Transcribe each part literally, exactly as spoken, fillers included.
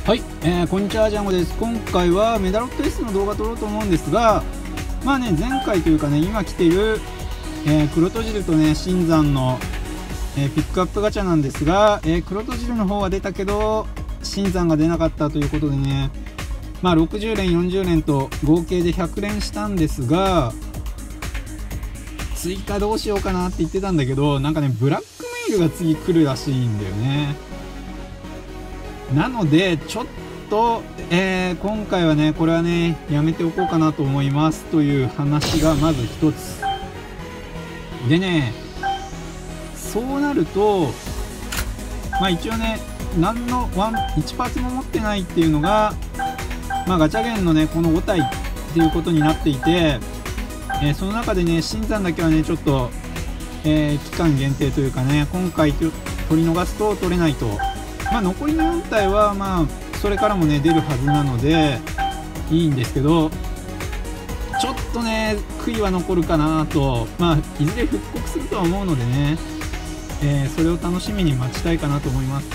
はい、えー、こんにちは、ジャンゴです。今回はメダロット S の動画撮ろうと思うんですが、まあね、前回というかね、今来ている、えー、黒戸汁とね、新山の、えー、ピックアップガチャなんですが、えー、黒戸汁の方は出たけど、新山が出なかったということでね、まあろくじゅう連、よんじゅう連と合計でひゃく連したんですが、追加どうしようかなって言ってたんだけど、なんかね、ブラックメールが次来るらしいんだよね。なのでちょっと、えー、今回はねこれはねやめておこうかなと思いますという話がまず一つでね、そうなるとまあ一応ね何のワンいちパーツも持ってないっていうのが、まあ、ガチャゲンのねこのご体っていうことになっていて、えー、その中でね新山だけはねちょっと、えー、期間限定というかね今回取り逃すと取れないと。まあ残りのよん体はまあそれからもね出るはずなのでいいんですけど、ちょっとね悔いは残るかなと。まあいずれ復刻するとは思うのでね、えー、それを楽しみに待ちたいかなと思います。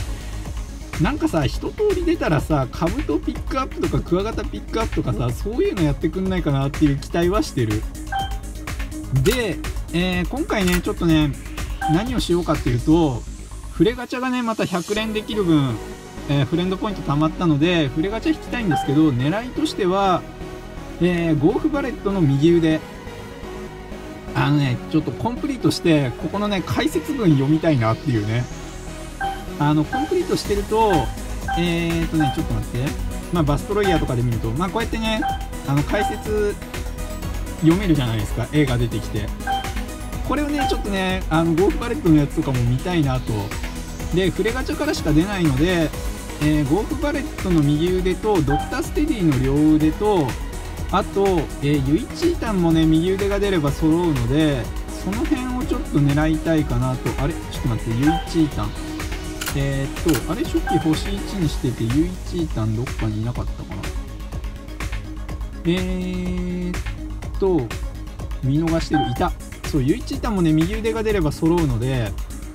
なんかさ一通り出たらさカブトピックアップとかクワガタピックアップとかさそういうのやってくんないかなっていう期待はしてる。で、えー、今回ねちょっとね何をしようかっていうと、フレガチャがねまたひゃく連できる分、えー、フレンドポイント貯まったのでフレガチャ引きたいんですけど、狙いとしては、えー、ゴーフバレットの右腕、あのねちょっとコンプリートしてここのね解説文読みたいなっていうね。あのコンプリートしてるとえーとねちょっと待って、まあバストロイヤーとかで見るとまあこうやってねあの解説読めるじゃないですか、絵が出てきて。これをねちょっとねあのゴーフバレットのやつとかも見たいなと。でフレガチャからしか出ないので、えー、ゴーフバレットの右腕とドクターステディの両腕と、あと、えー、ユイチータンもね右腕が出れば揃うので、その辺をちょっと狙いたいかなと。あれちょっと待って、ユイチータンえー、っとあれ初期星いちにしててユイチータンどっかにいなかったかな。えー、っと見逃してる、いた。そうユイチータンもね右腕が出れば揃うので、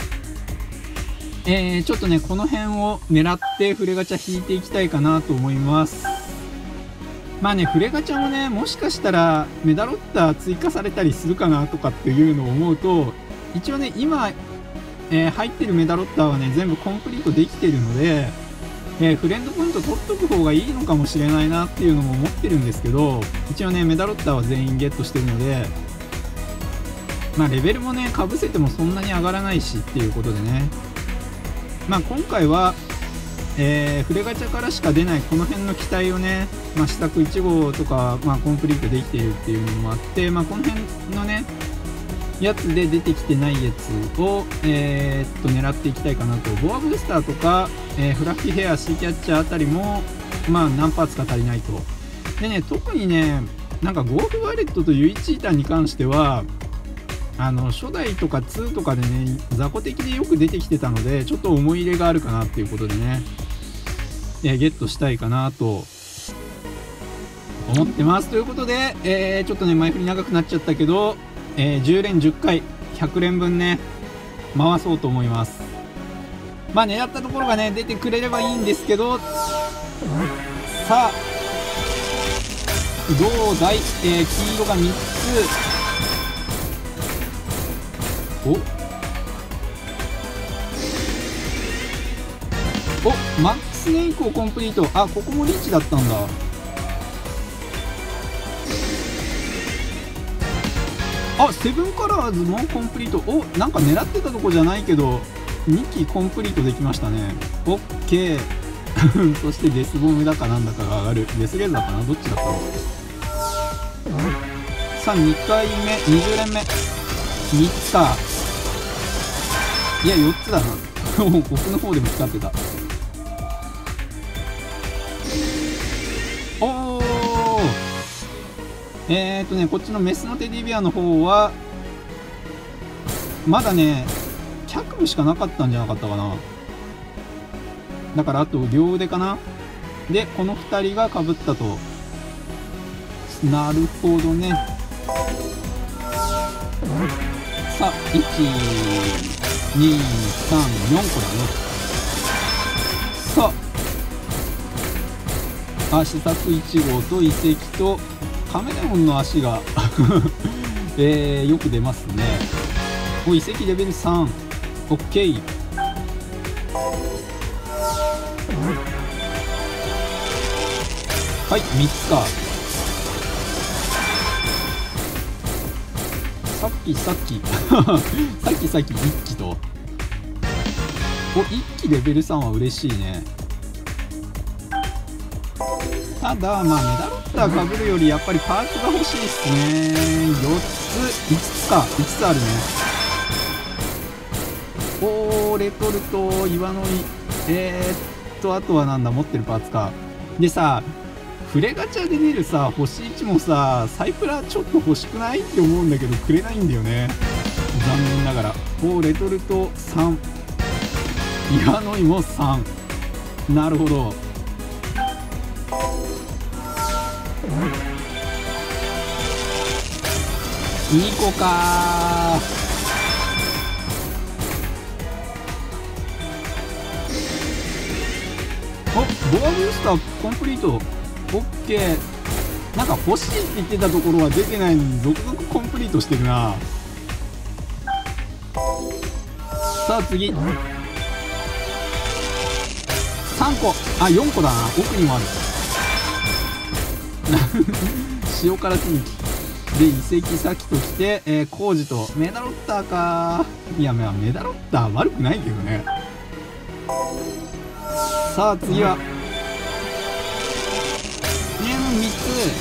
えー、ちょっとねこの辺を狙ってフレガチャ引いていきたいかなと思います。まあねフレガチャもねもしかしたらメダロッター追加されたりするかなとかっていうのを思うと、一応ね今、えー、入ってるメダロッターはね全部コンプリートできてるので、えー、フレンドポイント取っとく方がいいのかもしれないなっていうのも思ってるんですけど、一応ねメダロッターは全員ゲットしてるので、まあレベルもねかぶせてもそんなに上がらないしっていうことでね、まあ今回は、えー、フレガチャからしか出ないこの辺の機体をね、まあ、試作いち号とか、まあ、コンプリートできているっていうのもあって、まあ、この辺のねやつで出てきてないやつを、えー、っと狙っていきたいかなと。ボアブースターとか、えー、フラッフィーヘア、シーキャッチャーあたりもまあ何パーツか足りないと。でね特にねなんかゴーフバレットとユイチータンに関してはあの初代とかにとかでね雑魚的でよく出てきてたので、ちょっと思い入れがあるかなっていうことでね、えー、ゲットしたいかなと思ってます。ということで、えー、ちょっとね前振り長くなっちゃったけど、えー、じゅう連じゅっかいひゃく連分ね回そうと思います。まあ狙ったところがね出てくれればいいんですけど、さあどうだい、えー、黄色がみっつ。おおマックスね以降コンプリート。あここもリーチだったんだ。あセブンカラーズもコンプリート。おなんか狙ってたとこじゃないけどにきコンプリートできましたね。オッケーそしてデスボムだかなんだかが上がる。デスレーザーかな、どっちだったの。さあにかいめにじゅう連目みっつか。いやよっつだな奥の方でも使ってた。おおえーっとねこっちのメスのテディベアの方はまだね脚部しかなかったんじゃなかったかな。だからあと両腕かな。でこのふたりがかぶったと。なるほどね。さあいちにさんよんこだね。さああ、試作いち号と遺跡とカメレオンの足がえー、よく出ますね。お、遺跡レベルさん。オッケー。はい、みっつか。さっきさっきさっきさっきいっきと。お、いっきレベルさんは嬉しいね。ただまあメダロッターかぶるよりやっぱりパーツが欲しいっすね。よっついつつか、いつつあるね。おー、レトルト、岩のい、えー、っとあとはなんだ、持ってるパーツか。でさ、フレガチャで出るさ星いちもさ、サイプラちょっと欲しくないって思うんだけどくれないんだよね、残念ながら。おー、レトルトさん、岩のいもさん。なるほど。にこかー。お、ボアブースターコンプリート。オッケー。なんか欲しいって言ってたところは出てないのに続々コンプリートしてるな。さあ次さんこ、あ、よんこだな。奥にもある塩辛続きで遺跡先として、えー、工事とメダロッターか。いや、まあメダロッター悪くないけどね。さあ次はねえ、みっ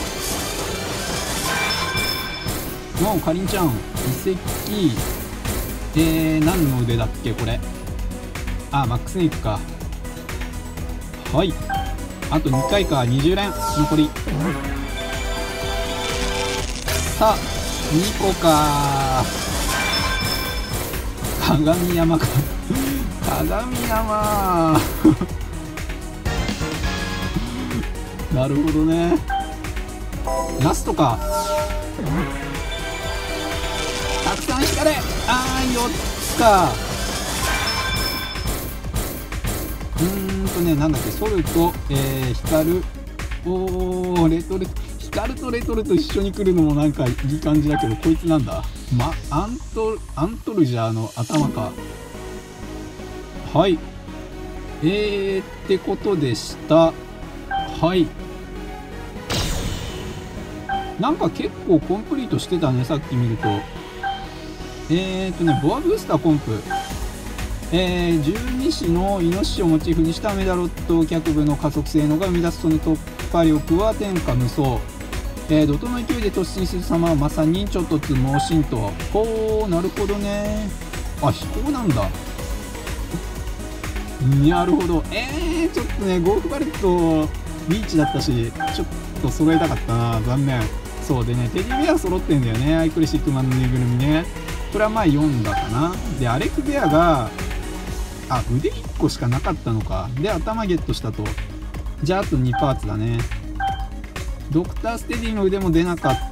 つ。もうかりんちゃん遺跡、えー、何の腕だっけこれ。あ、マックスネイクか。はい、あとにかいか。にじゅう連残り。さあにこか。鏡山か鏡山なるほどね。ラストか。たくさん光れ。あー、よっつか。うーんとね、なんだっけ、ソルと、えー、光る。おー、レトルト、光るとレトルト一緒に来るのもなんかいい感じだけど、こいつなんだ、ま、アントアントルジャーの頭か。はい、えーってことでした。はい、なんか結構コンプリートしてたね、さっき見ると。えーとね、ボアブースターコンプ、えー、十二支のイノシシをモチーフにしたメダロット脚部の加速性能が生み出すその突破力は天下無双。えー、怒涛の勢いで突進する様はまさにちょっとつ猛進と。ほー、なるほどね。あ、飛行なんだ。なるほど。えー、ちょっとね、ゴーフバレットリーチだったし、ちょっと揃えたかったな。残念。そうでね、テディベア揃ってんだよね。アイクレシックマンのぬいぐるみね。これはまあよんだかな。で、アレクベアが、あ、腕いっこしかなかったのか。で、頭ゲットしたと。じゃあ、あとにパーツだね。ドクターステディの腕も出なかった。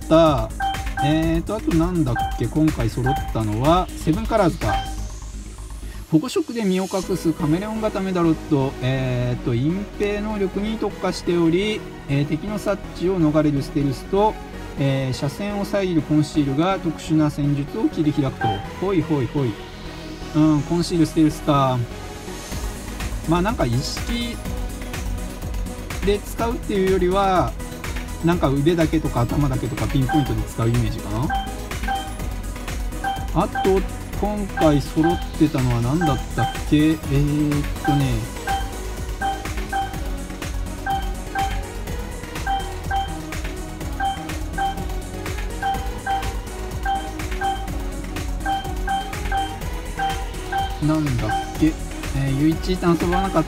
えーと、あとなんだっけ、今回揃ったのは、セブンカラーズか。保護色で身を隠すカメレオン型メダロット。えーと、隠蔽能力に特化しており、えー、敵の察知を逃れるステルスと、えー、車線を遮るコンシールが特殊な戦術を切り開くと。ほいほいほい。うん、コンシールステルスか。まあなんか意識で使うっていうよりは、なんか腕だけとか頭だけとかピンポイントで使うイメージかな。あと今回揃ってたのは何だったっけ。えーっとねなんだっけ、えー、ユイチータン揃わなかった。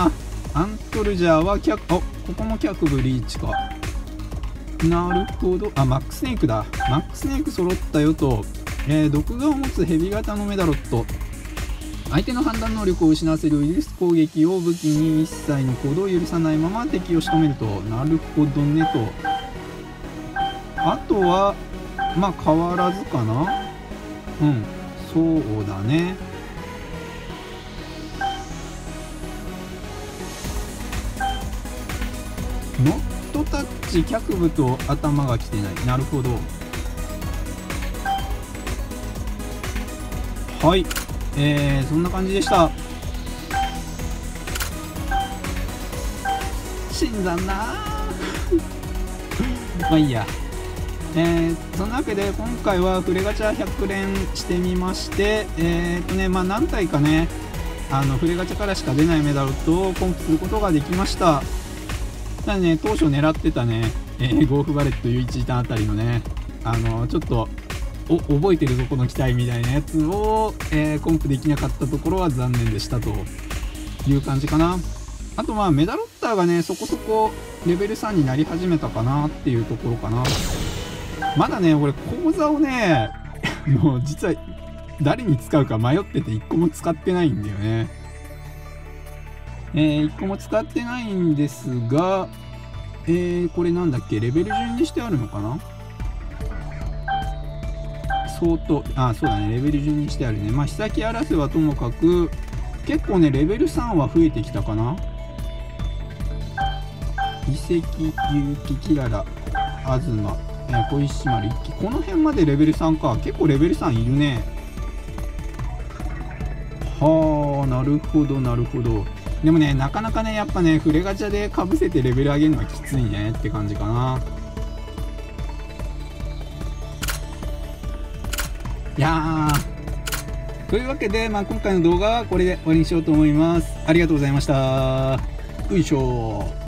アントルジャーはキャあ、ここもキャクブリーチか。なるほど。あ、マックスネークだ。マックスネーク揃ったよと。えー、毒画を持つヘビ型のメダロット。相手の判断能力を失わせるウイルス攻撃を武器に一切の行動を許さないまま敵を仕留めると。なるほどねと。あとはまあ変わらずかな。うん、そうだね。 ノットタッチ脚部と頭が来てない。なるほど。はい、えー、そんな感じでした。死んだなまあいいや。えー、そんなわけで今回はフレガチャひゃく連してみまして、えーとねまあ、何体かねあのフレガチャからしか出ないメダルとコンプすることができました。ただね、当初狙ってたね、えー、ゴーフバレットユーイチターンあたりのねあのちょっとお覚えてるぞこの機体みたいなやつを、えー、コンプできなかったところは残念でしたという感じかな。あとまあメダロッターがねそこそこレベルさんになり始めたかなっていうところかな。まだね俺講座をねもう実は誰に使うか迷ってていっこも使ってないんだよね。えー、いっこも使ってないんですが、えー、これなんだっけレベル順にしてあるのかな。相当あそうだねレベル順にしてあるね。まあ久木荒瀬はともかく結構ねレベルさんは増えてきたかな。遺跡、結城、キララ、東、えー、小石丸一騎、この辺までレベルさんか。結構レベルさんいるね。はあなるほどなるほど。でもねなかなかねやっぱねフレガチャでかぶせてレベル上げるのはきついねって感じかな。いやーというわけで、まあ、今回の動画はこれで終わりにしようと思います。ありがとうございました。よいしょ。